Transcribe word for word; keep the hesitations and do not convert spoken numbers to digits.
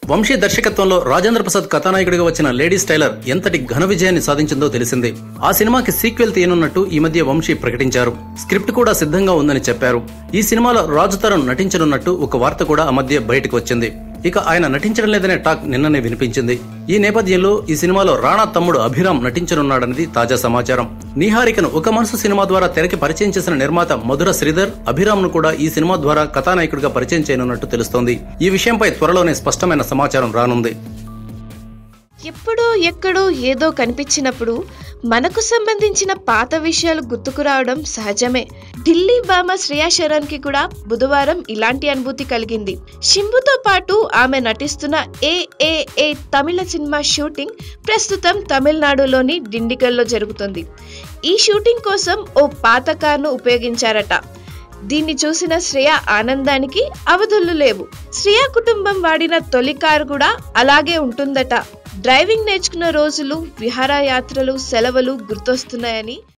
వంశీ దర్శకత్వంలో రాజేంద్ర ప్రసాద్ కథానాయకుడిగా వచ్చిన లేడీస్ టైలర్ ఎంతటి ఘన విజయాన్ని సాధించిందో తెలిసిందే. ఆ సినిమాకి సీక్వెల్ తీయనున్నట్టు ఈ మధ్య వంశీ ప్రకటించారు. స్క్రిప్ట్ కూడా సిద్ధంగా ఉందని చెప్పారు. ఈ సినిమాలో రాజు తరుణ్ నటించనున్నట్టు ఒక వార్త కూడా ఆ మధ్య బయటకు వచ్చింది. ఇక ఆయన నటించడం లేదనే టాక్ నిన్ననే వినిపించింది. ఈ నేపథ్యంలో ఈ సినిమాలో రాణా తమ్ముడు అభిరామ్ నటించనున్నాడన్నది తాజా సమాచారం. నిహారికను ఒక మనసు సినిమా ద్వారా తెరకి పరిచయం చేసిన నిర్మాత మధుర శ్రీధర్ అభిరామ్ ను కూడా ఈ సినిమా ద్వారా కథానాయకుడిగా పరిచయం చేయనున్నట్టు తెలుస్తోంది. ఈ విషయంపై త్వరలోనే స్పష్టమైన సమాచారం రానుంది. ఎప్పుడో ఎక్కడో ఏదో కనిపించినప్పుడు మనకు సంబంధించిన పాత విషయాలు గుర్తుకు రావడం సహజమే. ఢిల్లీ భామ శ్రేయా శరణ్ కి కూడా బుధవారం ఇలాంటి అనుభూతి కలిగింది. శింబుతో పాటు ఆమె నటిస్తున్న ఏ ఏ ఏ తమిళ సినిమా షూటింగ్ ప్రస్తుతం తమిళనాడులోని డిండిగల్లో జరుగుతుంది. ఈ షూటింగ్ కోసం ఓ పాత కార్ను ఉపయోగించారట. దీన్ని చూసిన శ్రేయ ఆనందానికి అవధులు లేవు. శ్రేయ కుటుంబం వాడిన తొలి కారు కూడా అలాగే ఉంటుందట. డ్రైవింగ్ నేర్చుకున్న రోజులు, విహారయాత్రలు, సెలవులు గుర్తొస్తున్నాయని